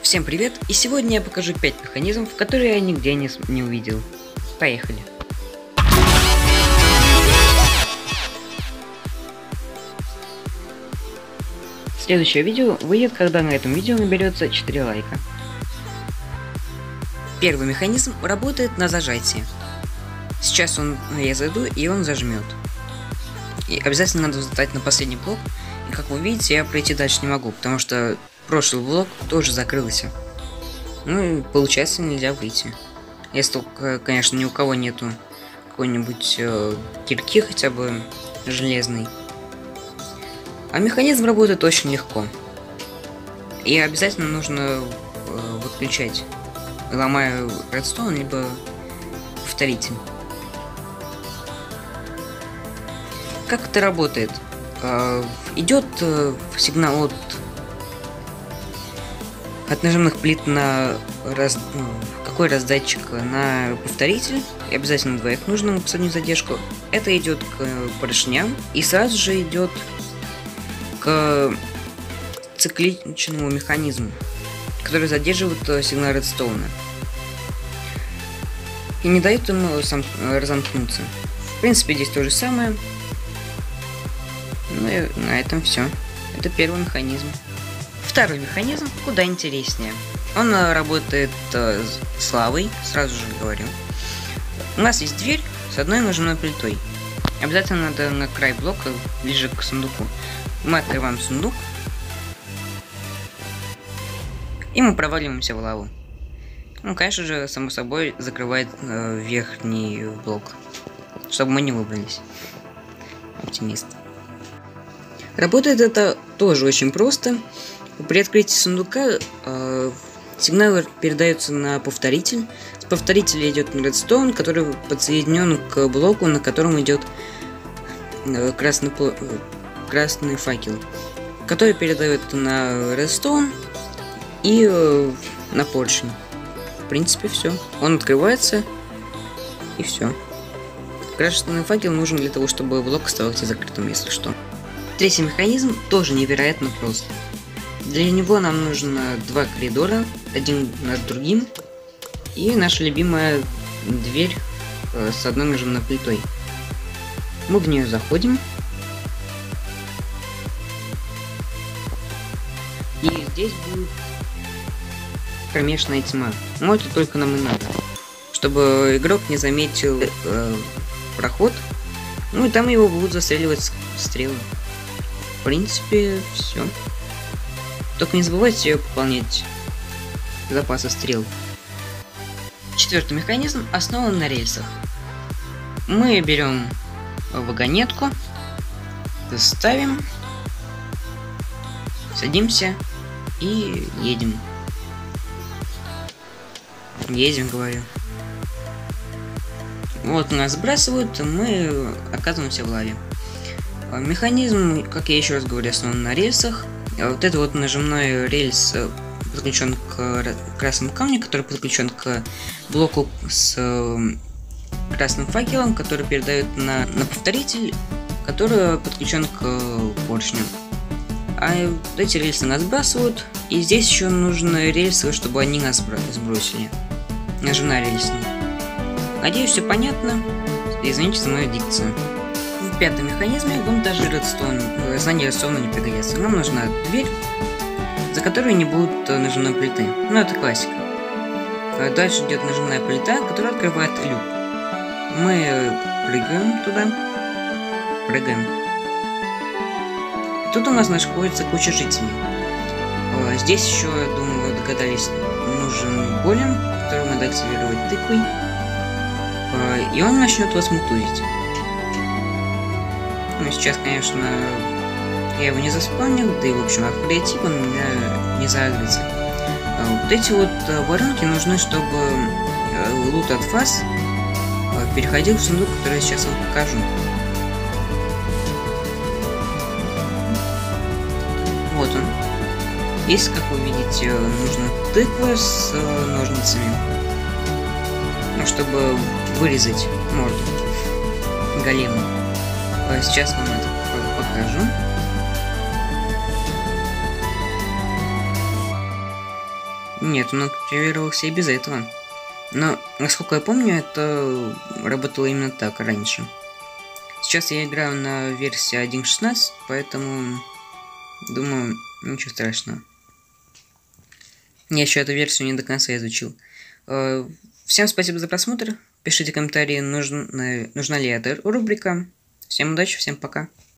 Всем привет, и сегодня я покажу 5 механизмов, которые я нигде не увидел. Поехали. Следующее видео выйдет, когда на этом видео наберется 4 лайка. Первый механизм работает на зажатии. Сейчас я зайду, и он зажмет. И обязательно надо зажать на последний блок. И как вы видите, я пройти дальше не могу, потому что прошлый блок тоже закрылся. Ну и получается нельзя выйти. Если только, конечно, ни у кого нету какой-нибудь кирки хотя бы железной. А механизм работает очень легко. И обязательно нужно выключать, ломая редстоун, либо повторитель. Как это работает? Идет сигнал от нажимных плит на какой раздатчик на повторитель, и обязательно двоих нужно на последнюю задержку. Это идет к поршням и сразу же идет к цикличному механизму, который задерживает сигнал редстоуна и не дает ему сам разомкнуться. В принципе, здесь то же самое. Ну и на этом все. Это первый механизм. Второй механизм куда интереснее. Он работает с лавой, сразу же говорю. У нас есть дверь с одной нажимной плитой. Обязательно надо на край блока, ближе к сундуку. Мы открываем сундук, и мы проваливаемся в лаву. Ну, конечно же, само собой, закрывает верхний блок, чтобы мы не выбрались. Оптимист. Работает это тоже очень просто. При открытии сундука сигнал передается на повторитель. С повторителя идет редстоун, который подсоединен к блоку, на котором идет красный факел, который передает на редстоун и на поршень. В принципе, все. Он открывается, и все. Красный факел нужен для того, чтобы блок оставался закрытым, если что. Третий механизм тоже невероятно прост. Для него нам нужно два коридора, один над другим, и наша любимая дверь с одной нажимной плитой. Мы в нее заходим, и здесь будет кромешная тьма. Но это только нам и надо, чтобы игрок не заметил проход, ну и там его будут застреливать стрелы. В принципе, все. Только не забывайте пополнять запасы стрел. Четвертый механизм основан на рельсах. Мы берем вагонетку, ставим, садимся и едем. Едем, говорю. Вот нас сбрасывают, мы оказываемся в лаве. Механизм, как я еще раз говорю, основан на рельсах. Вот это вот нажимной рельс подключен к красному камню, который подключен к блоку с красным факелом, который передает на повторитель, который подключен к поршню. А вот эти рельсы нас сбрасывают, и здесь еще нужны рельсы, чтобы они нас сбросили. Нажимная рельса. Надеюсь, все понятно. Извините за мою дикцию. В пятом механизме вам даже знание редстоуна не пригодится. Нам нужна дверь, за которой не будет нажимной плиты. Ну, это классика. Дальше идет нажимная плита, которая открывает люк. Мы прыгаем туда. Прыгаем. Тут у нас находится куча жителей. Здесь еще, я думаю, вы догадались, нужен голем, который надо активировать тыквой. И он начнет вас мутузить. Ну, сейчас, конечно, я его не заспавнил, да и, в общем, от креатива он меня не загрится. Вот эти вот воронки нужны, чтобы лут от фаз переходил в сундук, который я сейчас вам покажу. Вот он. Здесь, как вы видите, нужна тыква с ножницами, ну, чтобы вырезать морду голема. Сейчас вам это покажу. Нет, он активировался и без этого. Но, насколько я помню, это работало именно так раньше. Сейчас я играю на версии 1.16, поэтому думаю, ничего страшного. Я еще эту версию не до конца изучил. Всем спасибо за просмотр. Пишите комментарии, нужна ли эта рубрика. Всем удачи, всем пока.